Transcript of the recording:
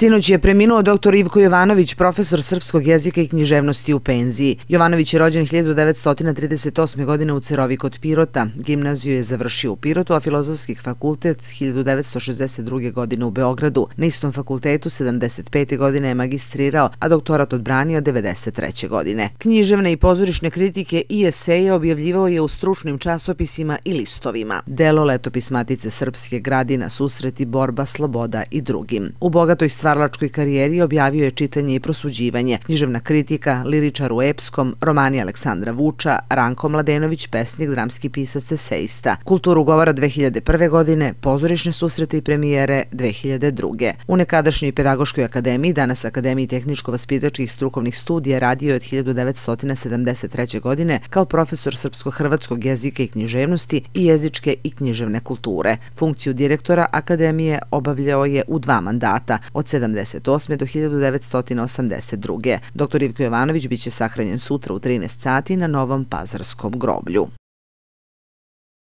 Sinoć je preminuo dr. Ivko Jovanović, profesor srpskog jezika i književnosti u penziji. Jovanović je rođen 1938. godine u Cerovi kod Pirota. Gimnaziju je završio u Pirotu, a Filozofski fakultet 1962. godine u Beogradu. Na istom fakultetu 75. godine je magistrirao, a doktorat odbranio 93. godine. Književne i pozorišne kritike i eseje objavljivao je u stručnim časopisima i listovima. Delo Letopis Matice Srpske, Gradina, Susreti, Borba, Sloboda i drugim. U bogatoj stvaralačkoj karijeri objavio je čitanje i prosuđivanje, književna kritika, liričar u epskom, romani Aleksandra Vuča, Ranko Mladenović, pesnik, dramski pisac, esejista. Kulturu govora 2001. godine, pozorišne susrete i premijere 2002. U nekadašnjoj Pedagoškoj akademiji, danas Akademiji tehničko-vaspitačkih strukovnih studija, radio je od 1973. godine kao profesor srpsko-hrvatskog jezika i književnosti i jezičke i književne kulture. Funkciju direktora Akademije obavljao je u 2 mandata, od 1978. do 1982. Dr. Ivko Jovanović biće sahranjen sutra u 13 sati na Novom Pazarskom groblju.